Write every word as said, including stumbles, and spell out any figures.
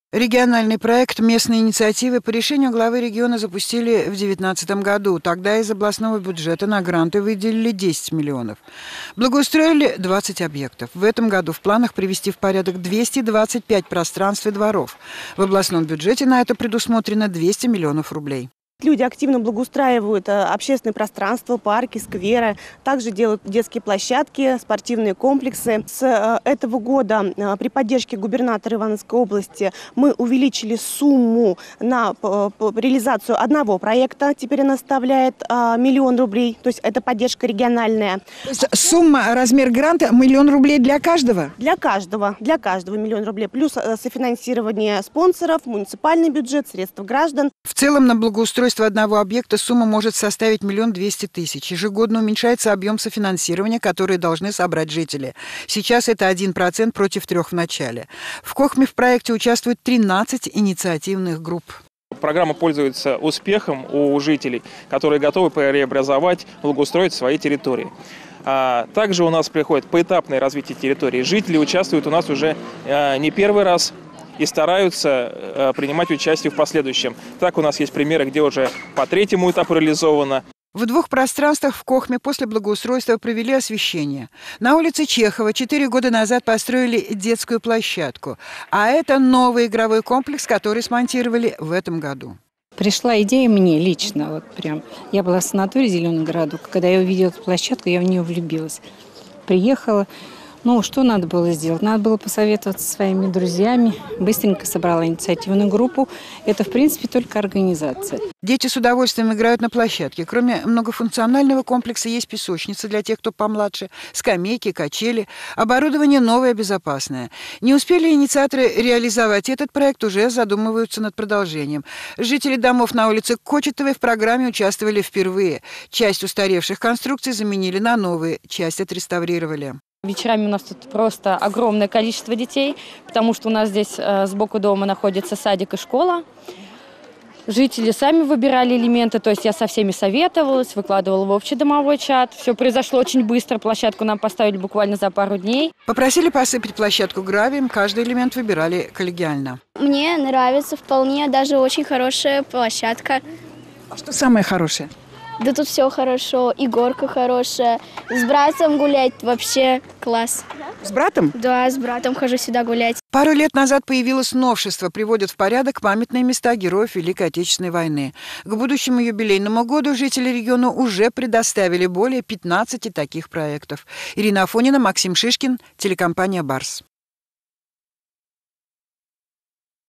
Региональный проект «Местные инициативы» по решению главы региона запустили в две тысячи девятнадцатом году. Тогда из областного бюджета на гранты выделили десять миллионов. Благоустроили двадцать объектов. В этом году в планах привести в порядок двести двадцать пять пространств и дворов. В областном бюджете на это предусмотрено двести миллионов рублей. Люди активно благоустраивают общественные пространства, парки, скверы. Также делают детские площадки, спортивные комплексы. С этого года при поддержке губернатора Ивановской области мы увеличили сумму на реализацию одного проекта. Теперь она составляет миллион рублей. То есть это поддержка региональная. То есть сумма, размер гранта миллион рублей для каждого? Для каждого. Для каждого миллион рублей. Плюс софинансирование спонсоров, муниципальный бюджет, средства граждан. В целом на благоустройство одного объекта сумма может составить миллион двести тысяч. Ежегодно уменьшается объем софинансирования, который должны собрать жители. Сейчас это один процент против трех в начале. В Кохме в проекте участвует тринадцать инициативных групп. Программа пользуется успехом у жителей, которые готовы преобразовать, благоустроить свои территории. Также у нас приходит поэтапное развитие территории. Жители участвуют у нас уже не первый раз и стараются э, принимать участие в последующем. Так у нас есть примеры, где уже по третьему этапу реализовано. В двух пространствах в Кохме после благоустройства провели освещение. На улице Чехова четыре года назад построили детскую площадку. А это новый игровой комплекс, который смонтировали в этом году. Пришла идея мне лично. Вот прям. Я была в санатории «Зеленый городок». Когда я увидела эту площадку, я в нее влюбилась. Приехала. Ну, что надо было сделать? Надо было посоветоваться со своими друзьями. Быстренько собрала инициативную группу. Это, в принципе, только организация. Дети с удовольствием играют на площадке. Кроме многофункционального комплекса есть песочница для тех, кто помладше, скамейки, качели. Оборудование новое, безопасное. Не успели инициаторы реализовать этот проект, уже задумываются над продолжением. Жители домов на улице Кочетовой в программе участвовали впервые. Часть устаревших конструкций заменили на новые, часть отреставрировали. Вечерами у нас тут просто огромное количество детей, потому что у нас здесь э, сбоку дома находится садик и школа. Жители сами выбирали элементы, то есть я со всеми советовалась, выкладывала в общий домовой чат. Все произошло очень быстро, площадку нам поставили буквально за пару дней. Попросили посыпать площадку гравием, каждый элемент выбирали коллегиально. Мне нравится вполне, даже очень хорошая площадка. А что самое хорошее? Да тут все хорошо, и горка хорошая. С братом гулять вообще класс. С братом? Да, с братом хожу сюда гулять. Пару лет назад появилось новшество, приводит в порядок памятные места героев Великой Отечественной войны. К будущему юбилейному году жители региона уже предоставили более пятнадцати таких проектов. Ирина Афонина, Максим Шишкин, телекомпания «Барс».